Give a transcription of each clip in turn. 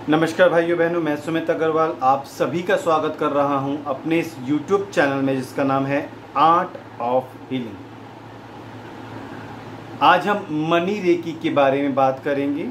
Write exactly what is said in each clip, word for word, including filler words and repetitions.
नमस्कार भाइयों बहनों, मैं सुमित अग्रवाल आप सभी का स्वागत कर रहा हूं अपने इस यूट्यूब चैनल में जिसका नाम है आर्ट ऑफ हीलिंग। आज हम मनी रेकी के बारे में बात करेंगे।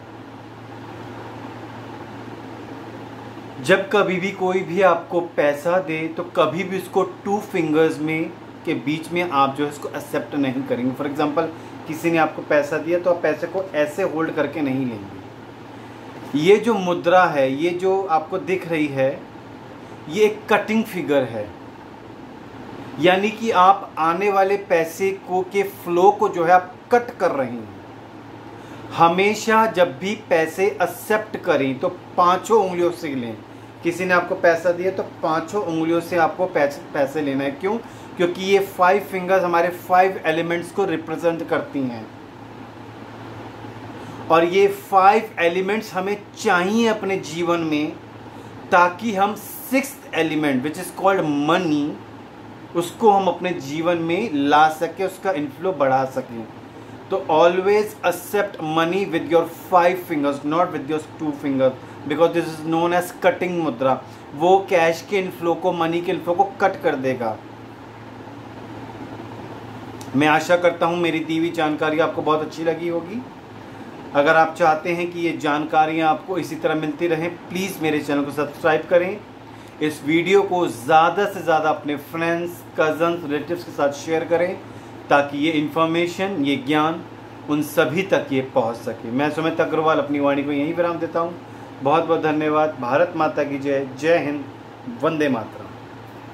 जब कभी भी कोई भी आपको पैसा दे तो कभी भी उसको टू फिंगर्स में के बीच में आप जो है उसको एक्सेप्ट नहीं करेंगे। फॉर एग्जांपल, किसी ने आपको पैसा दिया तो आप पैसे को ऐसे होल्ड करके नहीं लेंगे। ये जो मुद्रा है, ये जो आपको दिख रही है, ये एक कटिंग फिगर है, यानी कि आप आने वाले पैसे को के फ्लो को जो है आप कट कर रहे हैं। हमेशा जब भी पैसे एक्सेप्ट करें तो पांचों उंगलियों से लें। किसी ने आपको पैसा दिया तो पांचों उंगलियों से आपको पैसे पैसे लेना है। क्यों? क्योंकि ये फाइव फिंगर्स हमारे फाइव एलिमेंट्स को रिप्रेजेंट करती हैं और ये फाइव एलिमेंट्स हमें चाहिए अपने जीवन में, ताकि हम sixth element which is called money, उसको हम अपने जीवन में ला सके, उसका इनफ्लो बढ़ा सकें। तो always accept money with your five fingers, not with your two fingers, because this is known as cutting mudra. वो कैश के इनफ्लो को, मनी के इनफ्लो को कट कर देगा। मैं आशा करता हूँ मेरी दी हुई जानकारी आपको बहुत अच्छी लगी होगी। अगर आप चाहते हैं कि ये जानकारियाँ आपको इसी तरह मिलती रहें, प्लीज़ मेरे चैनल को सब्सक्राइब करें। इस वीडियो को ज़्यादा से ज़्यादा अपने फ्रेंड्स, कज़न्स, रिलेटिव्स के साथ शेयर करें, ताकि ये इन्फॉर्मेशन, ये ज्ञान उन सभी तक ये पहुंच सके। मैं सुमित अग्रवाल अपनी वाणी को यहीं विराम देता हूं। बहुत बहुत धन्यवाद। भारत माता की जय। जय हिंद। वंदे मातरम।